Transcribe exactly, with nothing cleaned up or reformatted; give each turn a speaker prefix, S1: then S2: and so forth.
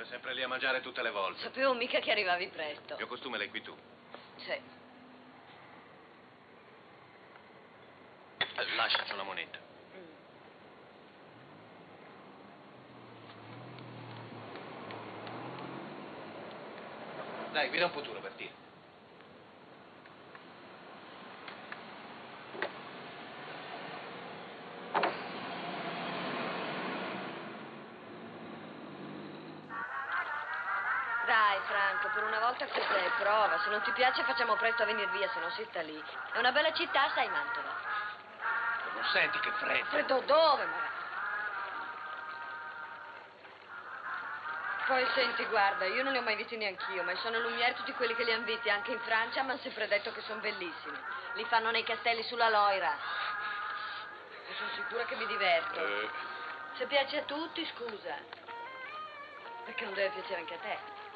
S1: sempre lì a mangiare tutte le volte.
S2: Sapevo mica che arrivavi presto.
S1: Il mio costume l'hai qui tu.
S2: Sì.
S1: Eh, lasciaci una moneta.
S2: Mm.
S1: Dai, guida un po' tu, Robertino.
S2: Dai, Franco, per una volta cos'è? Prova. Se non ti piace facciamo presto a venire via, se no si sta lì. È una bella città, sai, Mantova.
S1: Non senti che freddo?
S2: Freddo dove, ma... Poi senti, guarda, io non li ho mai visti neanch'io, ma sono Lumière tutti quelli che li hanno visti anche in Francia, mi hanno sempre detto che sono bellissimi. Li fanno nei castelli sulla Loira. E sono sicura che mi diverto.
S1: Eh.
S2: Se piace a tutti, scusa. Perché non deve piacere anche a te?